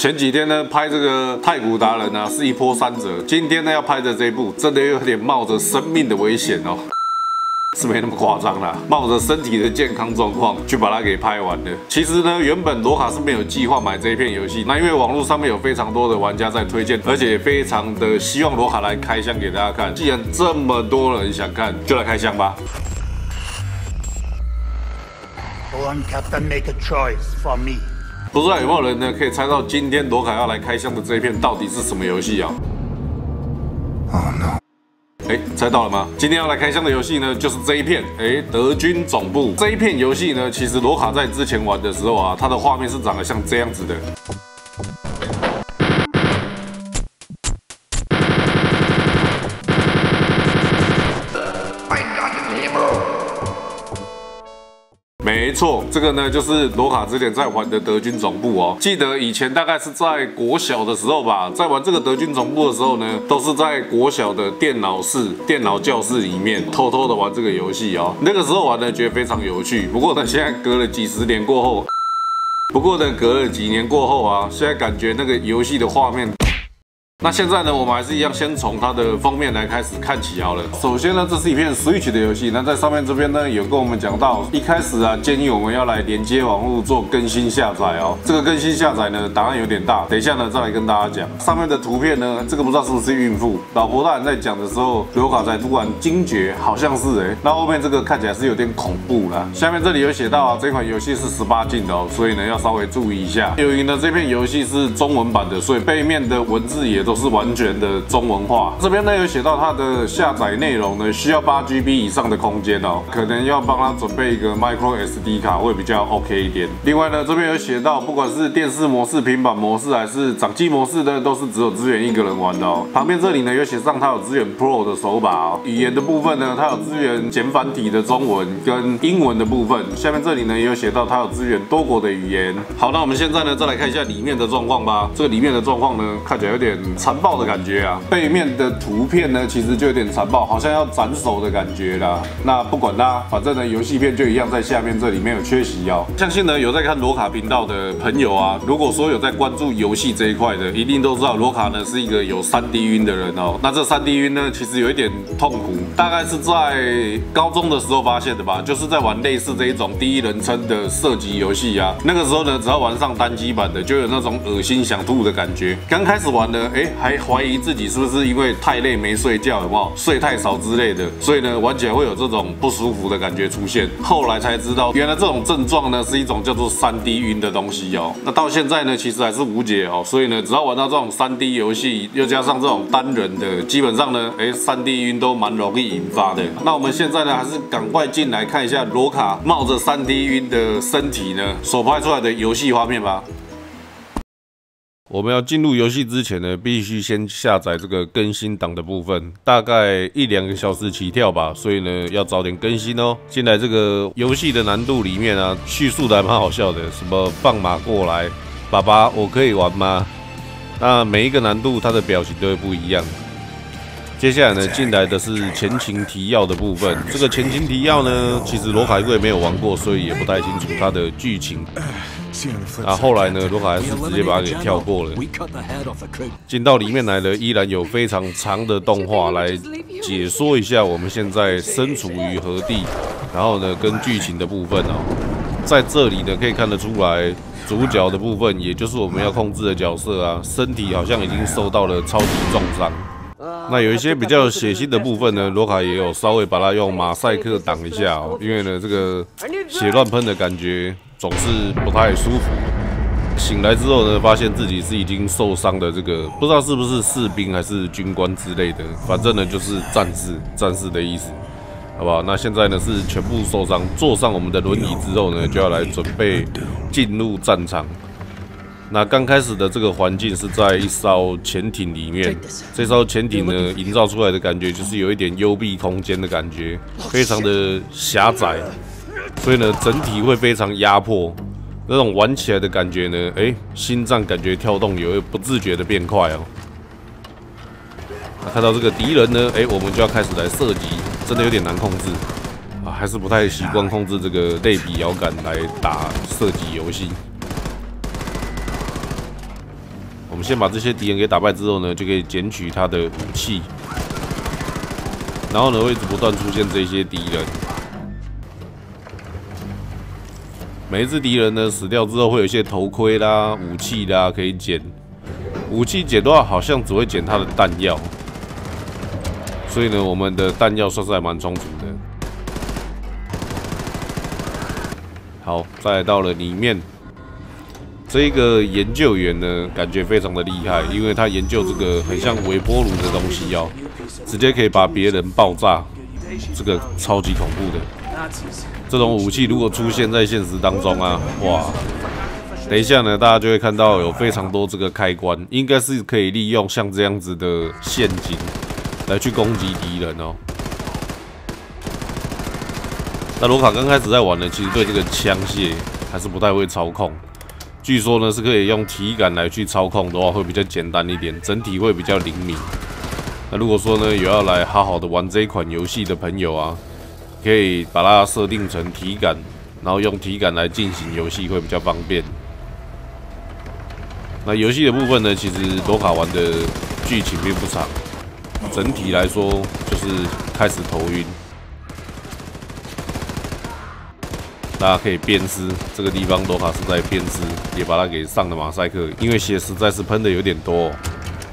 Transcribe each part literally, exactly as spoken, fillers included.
前几天呢拍这个太古达人啊是一波三折，今天呢要拍的这一部真的有点冒着生命的危险哦。 是没那么夸张啦，冒着身体的健康状况去把它给拍完的。其实呢，原本罗卡是没有计划买这一片游戏，那因为网络上面有非常多的玩家在推荐，而且非常的希望罗卡来开箱给大家看。既然这么多人想看，就来开箱吧。 Go on, Captain, make a choice for me. 不知道有没有人呢可以猜到今天罗卡要来开箱的这一片到底是什么游戏啊？ Oh no. 哎，猜到了吗？今天要来开箱的游戏呢，就是这一片。哎，德军总部这一片游戏呢，其实罗卡在之前玩的时候啊，它的画面是长得像这样子的。 没错，这个呢就是罗卡之前在玩的德军总部哦。记得以前大概是在国小的时候吧，在玩这个德军总部的时候呢，都是在国小的电脑室、电脑教室里面偷偷的玩这个游戏哦。那个时候玩呢，觉得非常有趣。不过呢，现在隔了几十年过后，不过呢，隔了几年过后啊，现在感觉那个游戏的画面。 那现在呢，我们还是一样，先从它的封面来开始看起好了。首先呢，这是一片 Switch 的游戏。那在上面这边呢，有跟我们讲到，一开始啊，建议我们要来连接网络做更新下载哦。这个更新下载呢，档案有点大，等一下呢再来跟大家讲。上面的图片呢，这个不知道是不是孕妇。老婆大人在讲的时候，罗卡才突然惊觉，好像是哎、欸。那后面这个看起来是有点恐怖啦。下面这里有写到啊，这款游戏是十八禁的哦，所以呢要稍微注意一下。由于呢这片游戏是中文版的，所以背面的文字也都 都是完全的中文化。这边呢有写到它的下载内容呢需要八 G B 以上的空间哦，可能要帮它准备一个 micro S D 卡会比较 OK 一点。另外呢这边有写到，不管是电视模式、平板模式还是掌机模式呢，都是只有支援一个人玩的哦。旁边这里呢有写上它有支援 Pro 的手把哦。语言的部分呢，它有支援简繁体的中文跟英文的部分。下面这里呢也有写到它有支援多国的语言。好，那我们现在呢再来看一下里面的状况吧。这个里面的状况呢看起来有点 残暴的感觉啊，背面的图片呢，其实就有点残暴，好像要斩首的感觉啦。那不管它，反正呢，游戏片就一样在下面这里没有缺席哦。相信呢，有在看罗卡频道的朋友啊，如果说有在关注游戏这一块的，一定都知道罗卡呢是一个有 三 D 晕的人哦。那这 三 D 晕呢，其实有一点痛苦，大概是在高中的时候发现的吧，就是在玩类似这一种第一人称的射击游戏啊。那个时候呢，只要玩上单机版的，就有那种恶心想吐的感觉。刚开始玩呢，哎。 还怀疑自己是不是因为太累没睡觉，有没有睡太少之类的，所以呢玩起来会有这种不舒服的感觉出现。后来才知道，原来这种症状呢是一种叫做 三 D 晕的东西哦。那到现在呢其实还是无解哦，所以呢只要玩到这种 三 D 游戏，又加上这种单人的，基本上呢哎 三 D 晕都蛮容易引发的。那我们现在呢还是赶快进来看一下罗卡冒着 三 D 晕的身体呢所拍出来的游戏画面吧。 我们要进入游戏之前呢，必须先下载这个更新档的部分，大概一两个小时起跳吧，所以呢要早点更新哦。进来这个游戏的难度里面啊，叙述的还蛮好笑的，什么放马过来，爸爸我可以玩吗？那每一个难度它的表情都会不一样。接下来呢，进来的是前情提要的部分。这个前情提要呢，其实罗卡因为没有玩过，所以也不太清楚它的剧情。 啊，后来呢，罗卡还是直接把它给跳过了。进到里面来了，依然有非常长的动画来解说一下我们现在身处于何地，然后呢，跟剧情的部分哦，在这里呢可以看得出来，主角的部分，也就是我们要控制的角色啊，身体好像已经受到了超级重伤。 那有一些比较血腥的部分呢，罗卡也有稍微把它用马赛克挡一下哦，因为呢这个血乱喷的感觉总是不太舒服。醒来之后呢，发现自己是已经受伤的这个，不知道是不是士兵还是军官之类的，反正呢就是战士，战士的意思，好不好？那现在呢是全部受伤，坐上我们的轮椅之后呢，就要来准备进入战场。 那刚开始的这个环境是在一艘潜艇里面，这艘潜艇呢，营造出来的感觉就是有一点幽闭空间的感觉，非常的狭窄，所以呢，整体会非常压迫。那种玩起来的感觉呢，哎，心脏感觉跳动有不自觉的变快哦。那看到这个敌人呢，哎，我们就要开始来射击，真的有点难控制啊，还是不太习惯控制这个类比摇杆来打射击游戏。 们先把这些敌人给打败之后呢，就可以捡取他的武器，然后呢会一直不断出现这些敌人。每一只敌人呢死掉之后，会有一些头盔啦、武器啦可以捡。武器捡的话，好像只会捡他的弹药，所以呢，我们的弹药算是还蛮充足的。好，再来到了里面，这个研究员呢，感觉非常的厉害，因为他研究这个很像微波炉的东西哦，直接可以把别人爆炸，这个超级恐怖的。这种武器如果出现在现实当中啊，哇！等一下呢，大家就会看到有非常多这个开关，应该是可以利用像这样子的陷阱来去攻击敌人哦。那罗卡刚开始在玩呢，其实对这个枪械还是不太会操控。据说呢是可以用体感来去操控的话，会比较简单一点，整体会比较灵敏。那如果说呢有要来好好的玩这一款游戏的朋友啊，可以把它设定成体感，然后用体感来进行游戏会比较方便。那游戏的部分呢，其实罗卡玩的剧情并不长，整体来说就是开始头晕。大家可以鞭尸，这个地方罗卡是在鞭尸，也把它给上了马赛克，因为血实在是喷的有点多哦。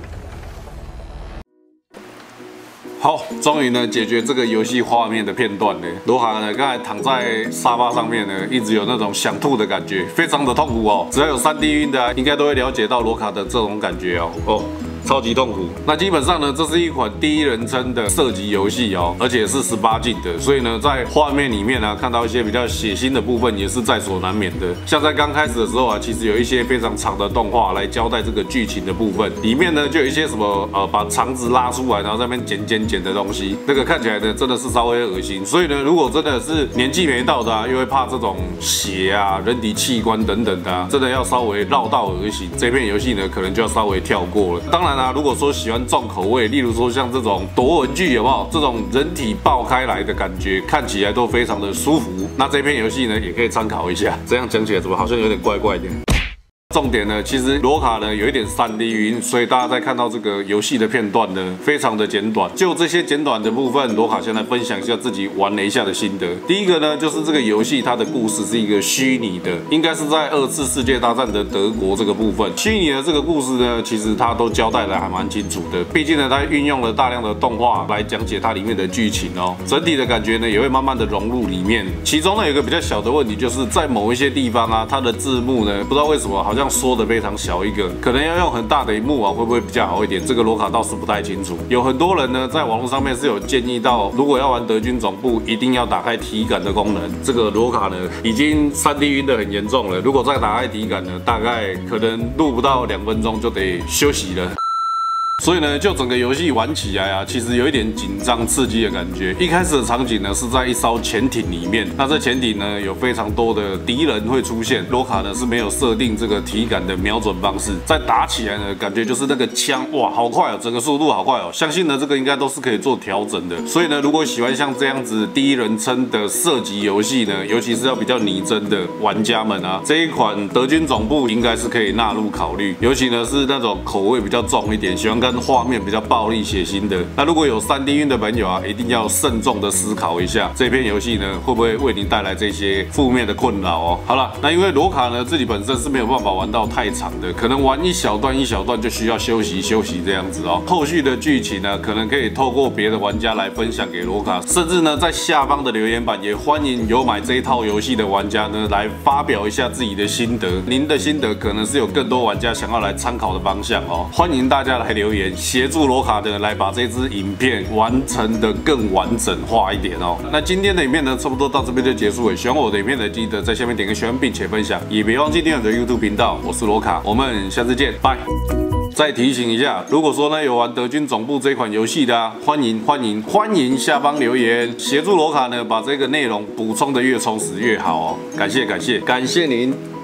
好，终于呢解决这个游戏画面的片段呢。罗卡呢刚才躺在沙发上面呢，一直有那种想吐的感觉，非常的痛苦哦。只要有 三 D 晕的、啊，应该都会了解到罗卡的这种感觉哦。哦。超级痛苦。那基本上呢，这是一款第一人称的射击游戏哦，而且是十八禁的，所以呢，在画面里面呢、啊，看到一些比较血腥的部分也是在所难免的。像在刚开始的时候啊，其实有一些非常长的动画来交代这个剧情的部分，里面呢就有一些什么呃把肠子拉出来，然后在那边剪剪剪的东西，那个看起来呢真的是稍微恶心。所以呢，如果真的是年纪没到的啊，又会怕这种血啊、人体器官等等的、啊，真的要稍微绕道而行，这片游戏呢可能就要稍微跳过了。当然啦、啊，如果说喜欢重口味，例如说像这种夺魂剧有没有？这种人体爆开来的感觉，看起来都非常的舒服。那这片游戏呢，也可以参考一下。这样讲起来怎么好像有点怪怪的？重点呢，其实罗卡呢有一点 三 D 晕，所以大家在看到这个游戏的片段呢，非常的简短。就这些简短的部分，罗卡先来分享一下自己玩了一下的心得。第一个呢，就是这个游戏它的故事是一个虚拟的，应该是在二次世界大战的德国这个部分。虚拟的这个故事呢，其实它都交代的还蛮清楚的。毕竟呢，它运用了大量的动画来讲解它里面的剧情哦，整体的感觉呢也会慢慢的融入里面。其中呢有一个比较小的问题，就是在某一些地方啊，它的字幕呢不知道为什么好像缩的非常小一个，可能要用很大的荧幕啊，会不会比较好一点？这个罗卡倒是不太清楚。有很多人呢在网络上面是有建议到，如果要玩德军总部，一定要打开体感的功能。这个罗卡呢已经 三 D 晕的很严重了，如果再打开体感呢，大概可能录不到两分钟就得休息了。所以呢，就整个游戏玩起来啊，其实有一点紧张刺激的感觉。一开始的场景呢是在一艘潜艇里面，那这潜艇呢有非常多的敌人会出现。罗卡呢是没有设定这个体感的瞄准方式，在打起来呢，感觉就是那个枪哇，好快哦，整个速度好快哦。相信呢这个应该都是可以做调整的。所以呢，如果喜欢像这样子第一人称的射击游戏呢，尤其是要比较拟真的玩家们啊，这一款德军总部应该是可以纳入考虑。尤其呢是那种口味比较重一点，喜欢跟画面比较暴力血腥的，那如果有 三 D 晕的朋友啊，一定要慎重的思考一下，这片游戏呢会不会为您带来这些负面的困扰哦？好了，那因为罗卡呢自己本身是没有办法玩到太长的，可能玩一小段一小段就需要休息休息这样子哦。后续的剧情呢，可能可以透过别的玩家来分享给罗卡，甚至呢在下方的留言板也欢迎有买这一套游戏的玩家呢来发表一下自己的心得。您的心得可能是有更多玩家想要来参考的方向哦，欢迎大家来留言。协助罗卡的来把这支影片完成的更完整化一点哦。那今天的影片呢，差不多到这边就结束了。喜欢我的影片的，记得在下面点个喜欢，并且分享，也别忘记订阅我的 YouTube 频道。我是罗卡，我们下次见，拜。再提醒一下，如果说呢有玩德军总部这款游戏的啊，欢迎欢迎欢迎下方留言，协助罗卡呢把这个内容补充的越充实越好哦。感谢感谢感谢您。